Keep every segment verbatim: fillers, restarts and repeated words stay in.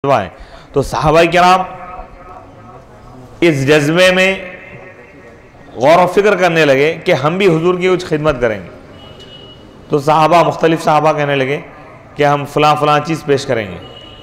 तो सहाबा किराम इस जज्बे में गौर व फिक्र करने लगे कि हम भी हुजूर की कुछ खिदमत करेंगे। तो सहाबा मुख्तलिफ सहाबा कहने लगे कि हम फ़लाँ फ़लाँ चीज़ पेश करेंगे।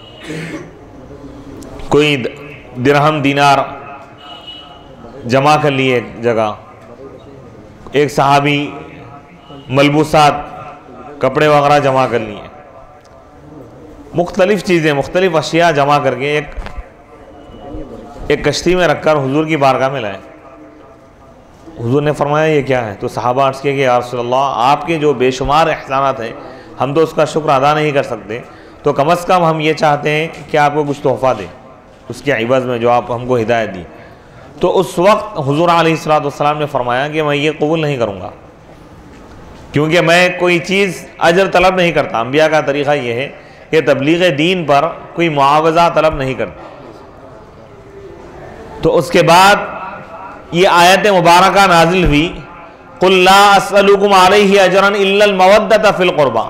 कोई दिरहम दीनार जमा कर लिए एक जगह, एक सहाबी मलबूसात कपड़े वगैरह जमा कर लिए, मुख्तलिफ़ चीज़ें मुख्तलिफ़ अशिया जमा करके एक एक कश्ती में रखकर हुजूर की बारगाह में लाए। हुजूर ने फरमाया ये क्या है? तो सहाबा अर्ज़ किया कि या रसूल अल्लाह, आपके जो बेशुमार एहसानात हैं हम तो उसका शुक्र अदा नहीं कर सकते, तो कम अज़ कम हम ये चाहते हैं कि आपको कुछ तोहफ़ा दें उसके इवज़ में जो आप हमको हिदायत दी। तो उस वक्त हुजूर अलैहिस्सलातु वस्सलाम ने फरमाया कि मैं ये कबूल नहीं करूँगा, क्योंकि मैं कोई चीज़ अजर तलब नहीं करता। अंबिया का तरीक़ा ये है कि तबलीग दीन पर कोई मुआवज़ा तलब नहीं करते। तो उसके बाद ये आयत मुबारका नाजिल हुई, कुल ला अस्अलुकुम अलैहि अजरन इल्लल मवद्दत फिल क़ुरबा।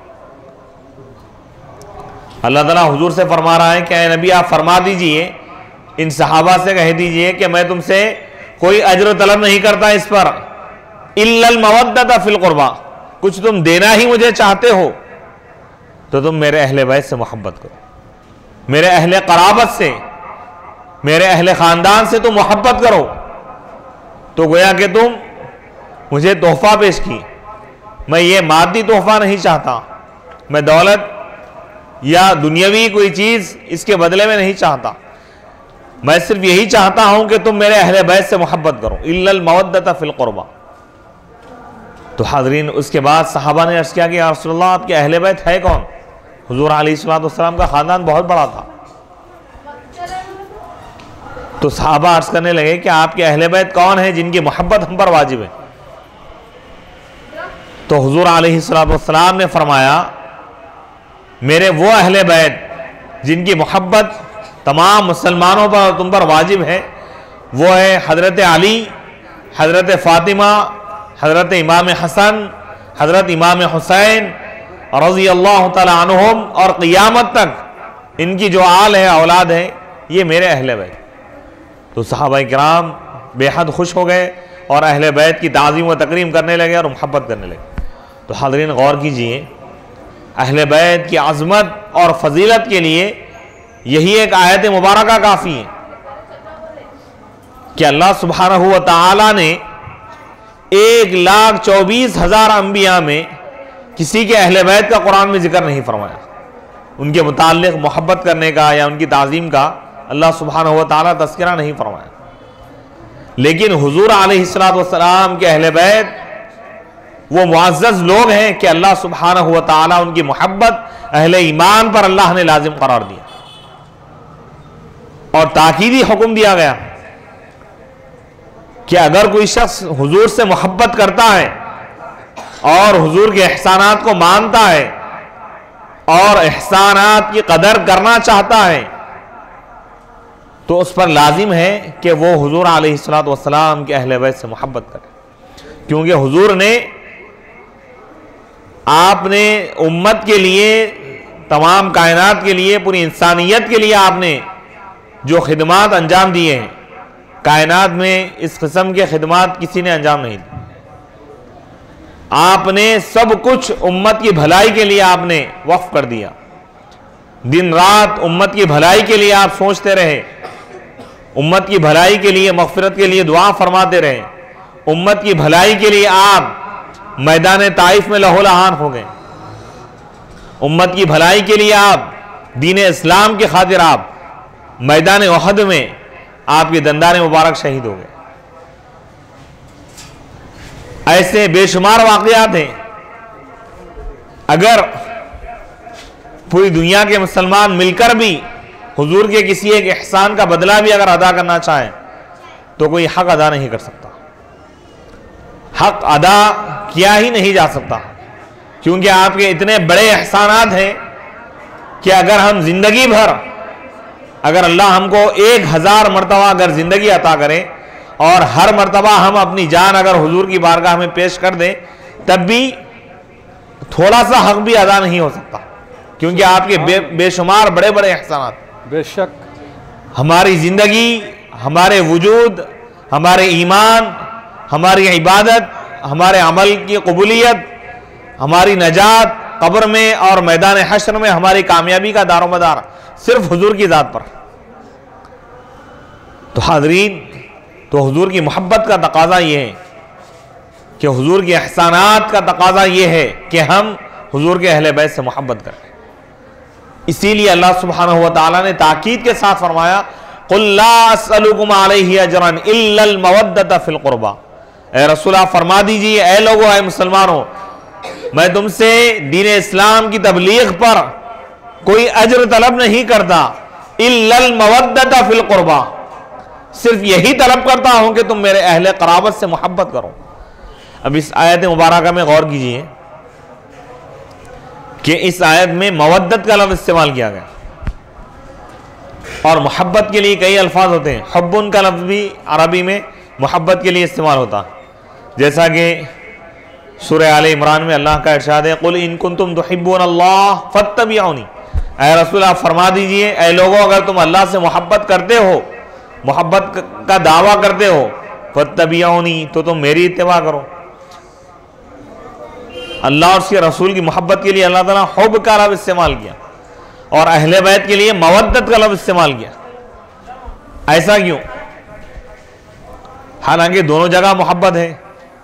अल्लाह ताला हुजूर से फरमा रहा है कि ऐ नबी आप फरमा दीजिए, इन सहाबा से कह दीजिए कि मैं तुमसे कोई अजर तलब नहीं करता इस पर, इल्लल मवद्दत फिल क़ुरबा, कुछ तुम देना ही मुझे चाहते हो तो तुम मेरे अहले बैत से मोहब्बत करो, मेरे अहले क़राबत से, मेरे अहले ख़ानदान से तुम मोहब्बत करो। तो गोया कि तुम मुझे तोहफ़ा पेश की। मैं ये मादी तोहफ़ा नहीं चाहता, मैं दौलत या दुनियावी कोई चीज़ इसके बदले में नहीं चाहता, मैं सिर्फ यही चाहता हूं कि तुम मेरे अहले बैत से मोहब्बत करो, इल्लल मवद्दत फिल क़ुरबा। तो हाज़रीन, उसके बाद सहाबा ने अर्ज़ किया कि या रसूल अल्लाह, आपके अहले बैत है कौन? हुज़ूर अलैहिस्सलातु वस्सलाम का ख़ानदान बहुत बड़ा था। तो सहाबा अर्ज़ करने लगे कि आपके अहले बैत कौन है जिनकी मोहब्बत हम पर वाजिब है? तो हुज़ूर अलैहिस्सलातु वस्सलाम ने फरमाया, मेरे वो अहले बैत जिनकी मोहब्बत तमाम मुसलमानों पर तुम पर वाजिब है, वो है हज़रत अली, हज़रत फ़ातिमा, हज़रत इमाम हसन, हज़रत इमाम हुसैन रज़ी अल्लाह तआला अन्हुम, और क़ियामत तक इनकी जो आल है, औलाद है, ये मेरे अहले बैत। तो सहाबा किराम बेहद खुश हो गए और अहले बैत की ताज़ीम व तकरीम करने लगे और मोहब्बत करने लगे। तो हाज़रीन गौर कीजिए, अहले बैत की अज़मत और फजीलत के लिए यही एक आयत मुबारका काफ़ी है कि अल्लाह सुब्हानहू व तआला ने एक लाख चौबीस हजार अंबिया में किसी के अहले बैत का कुरान में जिक्र नहीं फरमाया। उनके मुताल्लिक़ मोहब्बत करने का या उनकी ताज़ीम का अल्लाह सुब्हानहू व तआला तज़किरा नहीं फरमाया। लेकिन हुज़ूर अलैहिस्सलातु वस्सलाम के अहले बैत वो मुअज़्ज़ज़ लोग हैं कि अल्लाह सुब्हानहू व तआला उनकी मोहब्बत अहले ईमान पर अल्लाह ने लाजिम करार दिया और ताकीदी हुक्म दिया गया कि अगर कोई शख्स हुजूर से मोहब्बत करता है और हुजूर के एहसानात को मानता है और एहसानात की कदर करना चाहता है, तो उस पर लाजिम है कि वो हुजूर अलैहिस्सलातु वस्सलाम के अहले बैत से मोहब्बत करे। क्योंकि हुजूर ने, आपने उम्मत के लिए, तमाम कायनात के लिए, पूरी इंसानियत के लिए आपने जो खिदमात अंजाम दिए हैं, कायनात में इस किस्म के खिदमात किसी ने अंजाम नहीं दी। आपने सब कुछ उम्मत की भलाई के लिए आपने वक्फ कर दिया। दिन रात उम्मत की भलाई के लिए आप सोचते रहे, उम्मत की भलाई के लिए, मग़फ़िरत के लिए दुआ फरमाते रहे, उम्मत की भलाई के लिए आप मैदान ताइफ में लहो लहान हो गए, उम्मत की भलाई के लिए आप दीन इस्लाम के खातिर आप मैदान उहद में आपके दंदाने मुबारक शहीद हो गए। ऐसे बेशुमार वाक़यात हैं। अगर पूरी दुनिया के मुसलमान मिलकर भी हुजूर के किसी एक एहसान का बदला भी अगर अदा करना चाहें तो कोई हक अदा नहीं कर सकता, हक अदा किया ही नहीं जा सकता, क्योंकि आपके इतने बड़े एहसानात हैं कि अगर हम जिंदगी भर, अगर अल्लाह हमको एक हज़ार मरतबा अगर ज़िंदगी अता करें और हर मरतबा हम अपनी जान अगर हुजूर की बारगाह में पेश कर दें, तब भी थोड़ा सा हक भी अदा नहीं हो सकता, क्योंकि आपके बे, बेशुमार बड़े बड़े एहसानात। बेशक हमारी ज़िंदगी, हमारे वजूद, हमारे ईमान, हमारी इबादत, हमारे अमल की कबूलियत, हमारी नजात कब्र में और मैदान हश्र में हमारी कामयाबी का दारोमदार सिर्फ हुजूर की ज़ात पर। तो हाज़रीन, तो हुजूर की मोहब्बत का तकाज़ा ये है कि हुजूर के एहसानात का तकाज़ा ये है कि हम हुजूर के अहले बैत से मोहब्बत करें। इसीलिए अल्लाह सुब्हानहू व तआला ने ताकीद के साथ फरमाया, कुल ला अस्अलुकुम अलैहि अजरन इल्लल मवद्दत फिल कुर्बा। ए रसूल, आप फरमा दीजिए, ए लोगों, ए मुसलमानों, मैं तुमसे दीन इस्लाम की तबलीग पर कोई अजर तलब नहीं करता, इल्लल मवद्दत फिल कुर्बा, सिर्फ यही तलब करता हूं कि तुम मेरे अहले क़राबत से मोहब्बत करो। अब इस आयत मुबारका में गौर कीजिए कि इस आयत में मवद्दत का लफ्ज़ इस्तेमाल किया गया और मोहब्बत के लिए कई अल्फाज होते हैं। हुब्बुन का लफ्ज़ भी अरबी में मोहब्बत के लिए इस्तेमाल होता है, जैसा कि सूरह आले इमरान में अल्लाह का इरशाद है, कुल इन कुंतुम तुहिब्बूनल्लाह फत्तबिऊनी। ऐ रसूल, आप फरमा दीजिए, ऐ लोगों, अगर तुम अल्लाह से मोहब्बत करते हो, मोहब्बत का दावा करते हो, फत्तबिऊनी, तो तुम मेरी इत्तिबा करो। अल्लाह और उसके रसूल की मोहब्बत के लिए अल्लाह ताला हुब का लफ्ज़ इस्तेमाल किया और अहले बैत के लिए मवद्दत का लफ्ज़ इस्तेमाल किया। ऐसा क्यों? हालांकि दोनों जगह मोहब्बत है।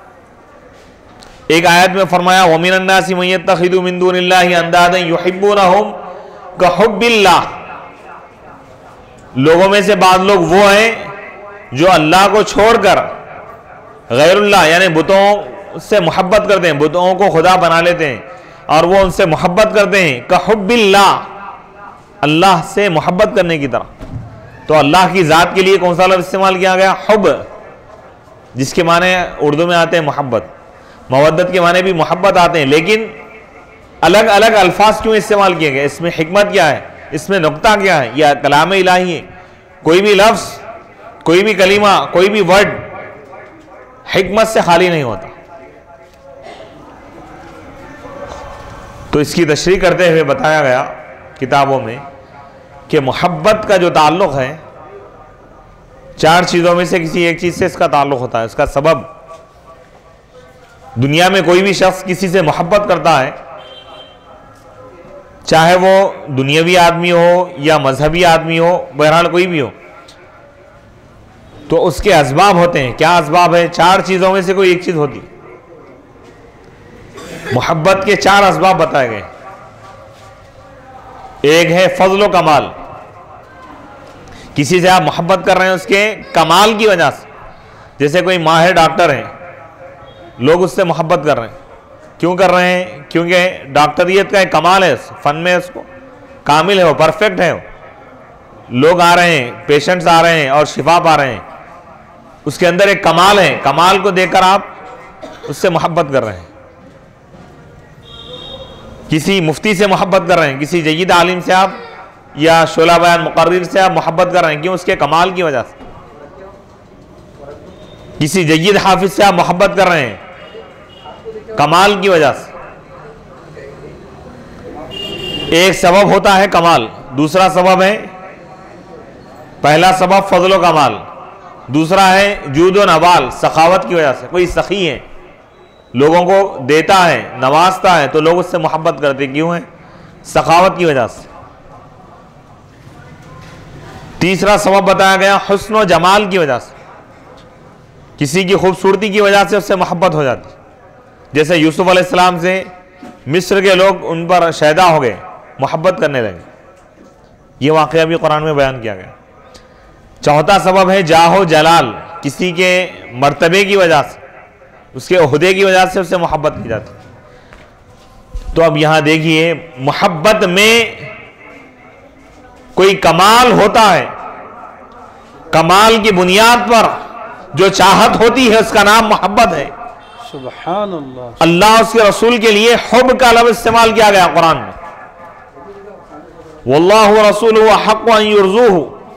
एक आयत में फरमाया, वमिनन नासि मन यत्तखिदु मिन दूनिल्लाहि अंदादन युहिब्बूनहुम कहुब्बिल्लाह। लोगों में से बाद लोग वो हैं जो अल्लाह को छोड़कर गैरुल्लाह यानी बुतों से मोहब्बत करते हैं, बुतों को खुदा बना लेते हैं और वो उनसे मोहब्बत करते हैं कहुब्बिल्लाह, अल्लाह से मोहब्बत करने की तरह। तो अल्लाह की ज़ात के लिए कौन सा लफ्ज़ इस्तेमाल किया गया? हुब, जिसके माने उर्दू में आते हैं मोहब्बत। मवद्दत के माने भी मोहब्बत आते हैं, लेकिन अलग अलग अल्फाज क्यों इस्तेमाल किए गए? इसमें हिकमत क्या है? इसमें नुक्ता क्या है? यह कलाम इलाही है। कोई भी लफ्ज़, कोई भी कलीमा, कोई भी वर्ड हिकमत से खाली नहीं होता। तो इसकी तशरीह करते हुए बताया गया किताबों में कि मोहब्बत का जो ताल्लुक़ है, चार चीज़ों में से किसी एक चीज़ से इसका ताल्लुक़ होता है। इसका सबब, दुनिया में कोई भी शख्स किसी से मोहब्बत करता है, चाहे वो दुनियावी आदमी हो या मजहबी आदमी हो, बहरहाल कोई भी हो, तो उसके असबाब होते हैं। क्या असबाब है? चार चीज़ों में से कोई एक चीज़ होती। मोहब्बत के चार असबाब बताए गए। एक है फजल व कमाल, किसी से आप मोहब्बत कर रहे हैं उसके कमाल की वजह से। जैसे कोई माहिर डॉक्टर है, लोग उससे मोहब्बत कर रहे हैं। क्यों कर रहे हैं? क्योंकि डॉक्टरियत का एक कमाल है, फन में उसको कामिल है, वो परफेक्ट है। लोग आ रहे हैं, पेशेंट्स आ रहे हैं और शिफा पा रहे हैं, उसके अंदर एक कमाल है। कमाल को देखकर आप उससे मोहब्बत कर रहे हैं। किसी मुफ्ती से मोहब्बत कर रहे हैं, किसी जय्यद आलिम से आप या शोला बयान मुकर्रिर से आप मोहब्बत कर रहे हैं, क्यों? उसके कमाल की वजह से। किसी जय्यद हाफिज से आप मोहब्बत कर रहे हैं, कमाल की वजह से। एक सबब होता है कमाल, दूसरा सबब है, पहला सबब फजल व कमाल, दूसरा है जूद व नवाल, सखावत की वजह से। कोई सखी है, लोगों को देता है, नवाजता है, तो लोग उससे मोहब्बत करते क्यों है? सखावत की वजह से। तीसरा सबब बताया गया हुस्न व जमाल की वजह से, किसी की खूबसूरती की वजह से उससे मोहब्बत हो जाती। जैसे यूसुफ अलैहिस्सलाम से मिस्र के लोग उन पर शैदा हो गए, मोहब्बत करने लगे। ये वाक़या भी कुरान में बयान किया गया। चौथा सबब है जाहो जलाल, किसी के मर्तबे की वजह से, उसके ओहदे की वजह से उससे मोहब्बत की जाती। तो अब यहां देखिए, मोहब्बत में कोई कमाल होता है, कमाल की बुनियाद पर जो चाहत होती है उसका नाम मोहब्बत है। सुभान अल्लाह। अल्लाह उसके रसूल के लिए हुब का लफ्ज़ इस्तेमाल किया गया कुरान में। वल्लाहु व रसूलुहु अहक्कु अन युरज़ूहु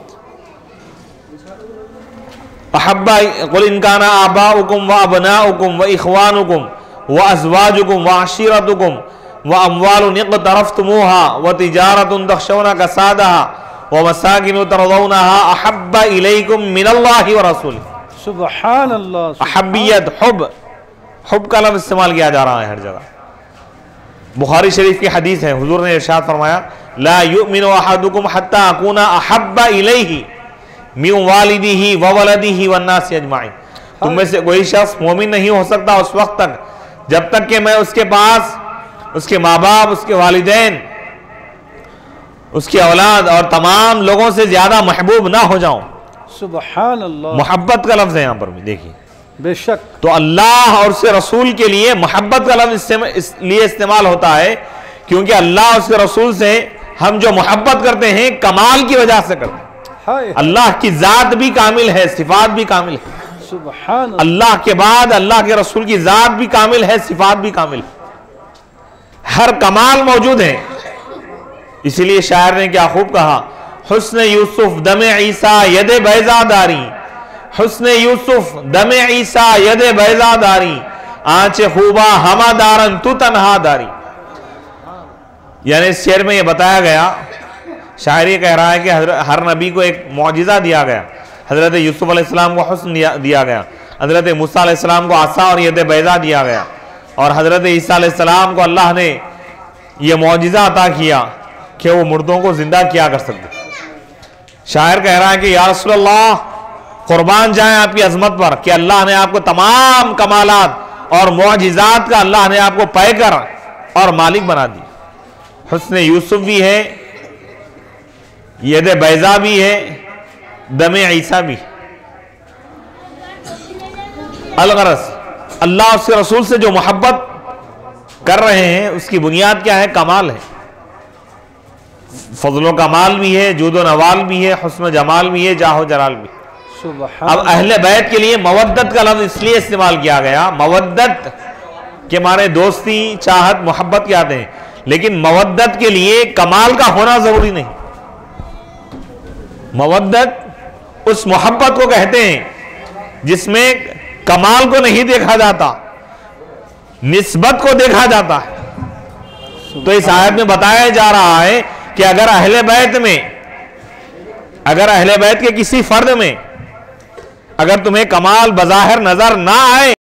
अहब्बा कुल इन काना आबाउकुम व अबनाउकुम व इख्वानुकुम व अज़वाजुकुम व अशीरतुकुम व अमवालुन इक़्तरफ़्तुमूहा व तिजारतुन तख़शौना कसादहा व मसाकिन तरदौनहा अहब्बा इलैकुम मिनल्लाहि व रसूलिही। सुभान अल्लाह, अहब्बियत, हुब, हुब का लफ्ज़ इस्तेमाल किया जा रहा है हर जगह। बुखारी शरीफ की हदीस है, हुजूर ने इरशाद फरमाया ला युमिनु अहदुकुम हत्ता अकूना अहब्बा इलैहि मिन वालिदिही व वलदिही वन्नास अजमाइन। तुम में से कोई शख्स मोमिन नहीं हो सकता उस वक्त तक जब तक कि मैं उसके पास, उसके माँ बाप, उसके वालिदैन, उसकी औलाद और तमाम लोगों से ज्यादा महबूब ना हो जाऊं। सुभान अल्लाह, मोहब्बत का लफ्ज है यहां पर भी देखिए। बेशक तो अल्लाह और उसके रसूल के लिए मोहब्बत का लफ्ज इसलिए इस्तेमाल होता है क्योंकि अल्लाह और उसके रसूल से हम जो मोहब्बत करते हैं कमाल की वजह से करते हैं। हाय अल्लाह की जात भी कामिल है, सिफात भी कामिल है। सुभान अल्लाह, अल्लाह के बाद अल्लाह के रसूल की जात भी कामिल है, सिफात भी कामिल है, हर कमाल मौजूद है। इसीलिए शायर ने क्या खूब कहा, हुस्न यूसुफ दमे ईसा यदे बैजादारी, हुस्न यूसुफ दमे ईसा यदे बैजादारी, आंचे खूबा हमादारन तू तन्हादारी। यानी इस शेर में यह बताया गया, शायर ये कह रहा है कि हर नबी को एक मौजिज़ा दिया गया। हजरत यूसुफ अलैहिस्सलाम को हुस्न दिया गया, हजरत मूसा अलैहिस्सलाम को आसा और यद बैजा दिया गया, और हजरत ईसा अलैहिस्सलाम को अल्लाह ने यह मौजिज़ा अता किया कि वो मुर्दों को जिंदा किया कर सकते। शायर कह रहा है कि या रसूल अल्लाह, कुर्बान जाए आपकी अजमत पर कि अल्लाह ने आपको तमाम कमालात और मौजिज़ात का अल्लाह ने आपको पैकर और मालिक बना दी। हुस्न यूसुफ भी है, यद बैजा भी है, दमे ईसा भी। अलगरस अल्लाह उसके रसूल से जो मोहब्बत कर रहे हैं उसकी बुनियाद क्या है? कमाल है, फजलो कमाल भी है, जूदो नवाल भी है, हुस्न जमाल भी है, जाहो जलाल भी। अब अहले बैत के लिए मवद्दत का लफ्ज इसलिए इस्तेमाल किया गया, मवद्दत के माने दोस्ती, चाहत, मोहब्बत के आते हैं, लेकिन मवद्दत के लिए कमाल का होना जरूरी नहीं। मवद्दत उस मोहब्बत को कहते हैं जिसमें कमाल को नहीं देखा जाता, निस्बत को देखा जाता है। तो इस आयत में बताया जा रहा है कि अगर अहले बैत में, अगर अहले बैत के किसी फर्द में अगर तुम्हें कमाल बज़ाहिर नजर ना आए